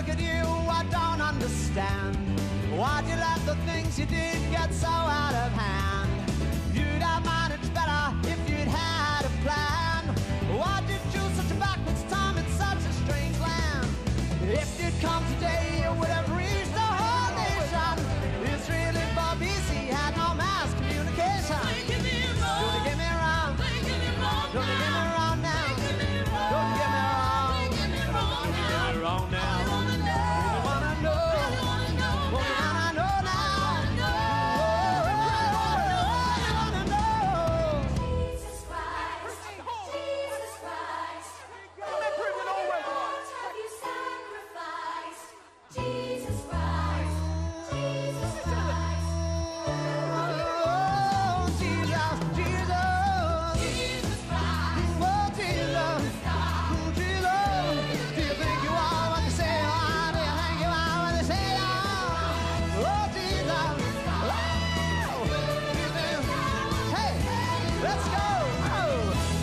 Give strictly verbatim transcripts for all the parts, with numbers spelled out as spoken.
look at you, I don't understand. Why'd you let the things you did get so out of hand? You'd have managed better if you'd had a plan. Why did you choose such a backwards time in such a strange land? If you'd come today, you would have reached the whole nation. It's really Bob easy, had no mass communication. Don't get me wrong. Don't get me wrong. Don't get me wrong now. Don't get me wrong. Don't get me wrong now. Don't get me wrong now. I wanna know. I wanna know. Well, I know now. I wanna know. Jesus Christ, Jesus Christ, what have you sacrificed? Jesus Christ, Jesus Christ. Oh, Jesus, Jesus. Jesus Christ, Oh, Jesus. Jesus. Do you think you are what you say you are? Do you think you are what you say you are? Oh, Jesus. Oh, Jesus. Hey, let's go. Oh.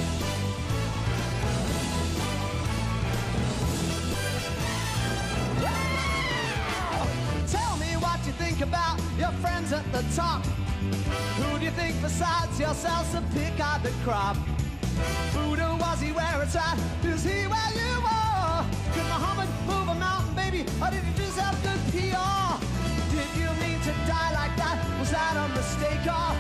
Tell me what you think about your friends at the top. Who do you think besides yourselves to pick out the crop? Buddha, was he where it's at? Is he where you are? Could Muhammad move a mountain, baby? Or did you just have good P R? Did you mean to die like that? Was that a mistake? Or